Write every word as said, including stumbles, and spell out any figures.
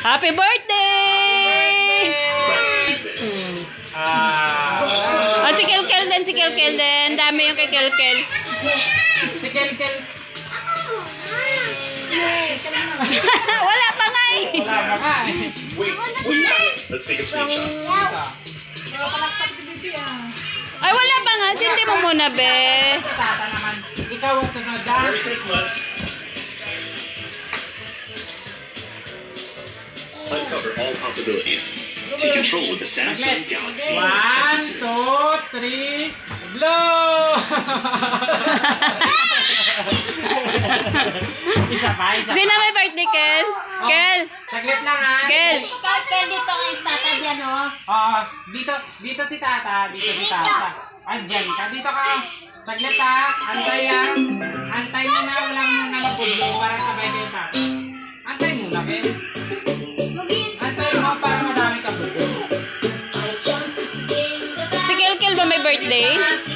Happy birthday! Ah, Oh, si Kelkel din, si Kelkel din. Dami yung kay Kelkel. si Kel-Kel. Wala pa nga eh. Wala pa nga eh. Wait, wait. Let's take a screenshot. Ay, wala pa nga. Sindi mo muna, be. Si Tata naman. Ikaw ang sunod ah. Merry Christmas. Uncover all possibilities. Take control with the Samsung Galaxy. One, two, three, blow! Isa pa, isa pa. Sino may birthday, Kel? Kel? Saglit lang ha. Kel? Ikaw, Kel, dito ang tatad yan, oh. Oo, dito, dito si Tata, dito si Tata. Andyan ka, dito ka. Saglit ha, antay ha. Antay mo na, walang muna labulbo para sabay kayo pa. Antay muna, Kel. Antay mo para madami ka bulbo. Si Kelkel ba may birthday?